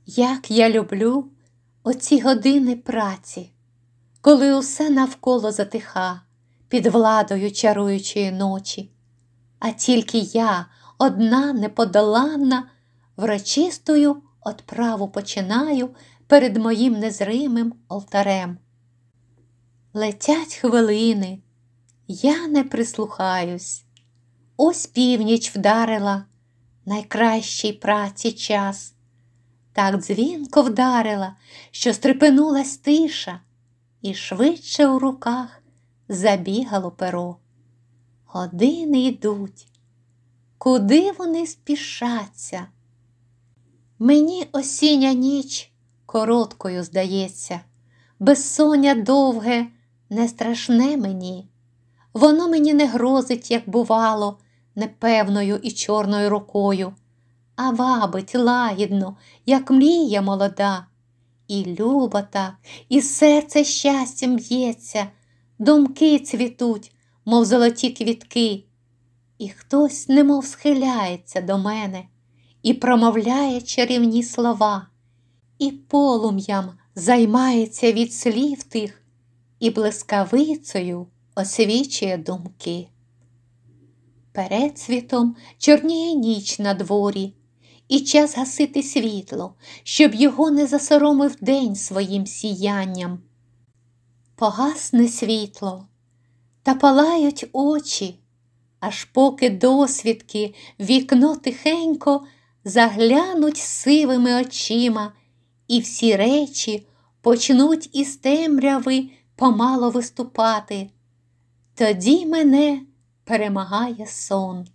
Як я люблю оці години праці, коли усе навколо затиха під владою чаруючої ночі, а тільки я, одна неподоланна, врочистою отправу починаю перед моїм незримим олтарем. Летять хвилини, я не прислухаюсь. Ось північ вдарила найкращий праці час. Так дзвінко вдарила, що стрепенулась тиша, і швидше у руках забігало перо. Години йдуть, куди вони спішаться? Мені осіння ніч короткою здається, безсоння довге не страшне мені. Воно мені не грозить, як бувало, непевною і чорною рукою, а вабить лагідно, як мрія молода. І люба так, і серце щастям б'ється, думки цвітуть, мов золоті квітки. І хтось немов схиляється до мене і промовляє чарівні слова, і полум'ям займається від слів тих, і блискавицею освічує думки. Передсвітом чорніє ніч на дворі, і час гасити світло, щоб його не засоромив день своїм сіянням. Погасне світло, та палають очі, аж поки досвідки в вікно тихенько заглянуть сивими очима, і всі речі почнуть із темряви помало виступати. Тоді мене перемагає сон.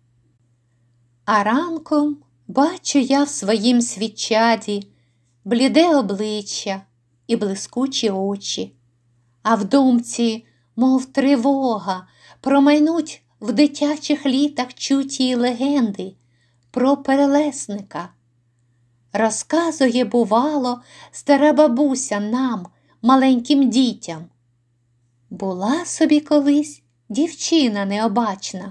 А ранком бачу я в своїм свічаді бліде обличчя і блискучі очі, а в думці, мов тривога, промайнуть в дитячих літах чуті легенди про перелесника. Розказує, бувало, стара бабуся нам, маленьким дітям. Була собі колись дівчина необачна.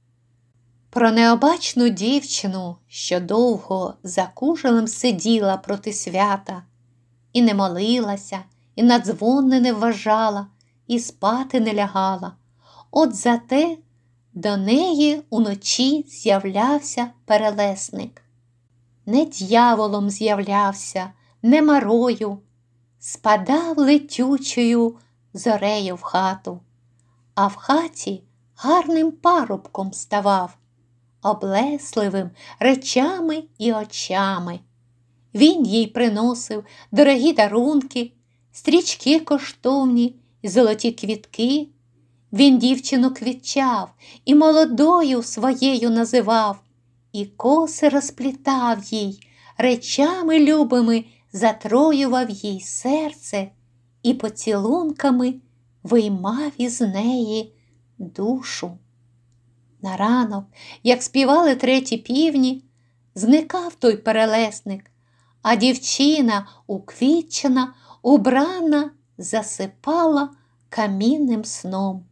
Про необачну дівчину, що довго за кужелем сиділа проти свята, і не молилася, і на дзвони не вважала, і спати не лягала. От зате до неї уночі з'являвся перелесник. Не дьяволом з'являвся, не марою, спадав летючою зорею в хату, а в хаті гарним парубком ставав, облесливим речами і очами. Він їй приносив дорогі дарунки, стрічки коштовні і золоті квітки. Він дівчину квітчав і молодою своєю називав, і коси розплітав їй, речами любими затроював їй серце і поцілунками виймав із неї душу. На ранок, як співали треті півні, зникав той перелесник, а дівчина, уквітчена, убрана, засипала камінним сном.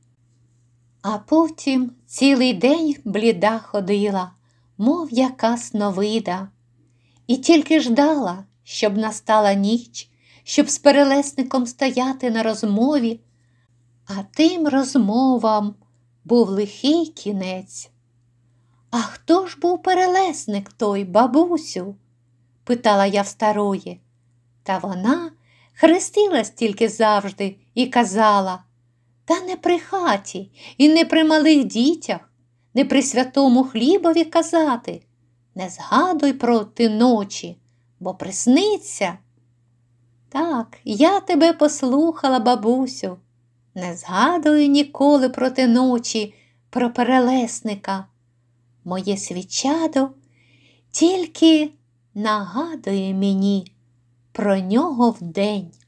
А потім цілий день бліда ходила, мов яка сновида, і тільки ждала, щоб настала ніч, щоб з перелесником стояти на розмові, а тим розмовам був лихий кінець. «А хто ж був перелесник той, бабусю?» – питала я в старої. Та вона хрестилась тільки завжди і казала: «Та не при хаті і не при малих дітях, не при святому хлібові казати, не згадуй про ти ночі, бо присниться». Так, я тебе послухала, бабусю, не згадую ніколи про ти ночі, про перелесника. Моє свічадо тільки нагадує мені про нього вдень.